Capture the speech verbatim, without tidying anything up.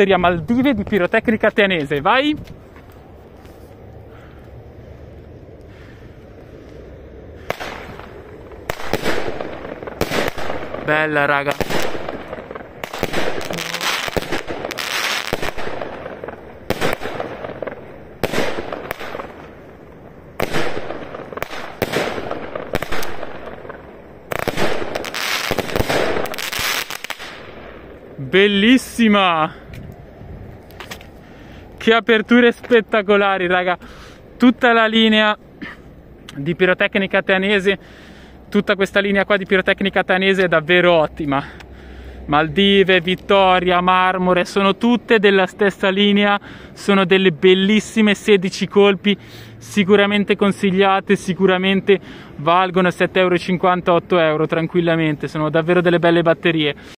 batteria Maldive di Pirotecnica Teanese. Vai! Bella, raga. Bellissima! Che aperture spettacolari, raga. Tutta la linea di Pirotecnica Teanese, tutta questa linea qua di Pirotecnica Teanese è davvero ottima. Maldive, Vittoria, Marmore, sono tutte della stessa linea, sono delle bellissime sedici colpi, sicuramente consigliate, sicuramente valgono sette e cinquanta euro, otto euro tranquillamente, sono davvero delle belle batterie.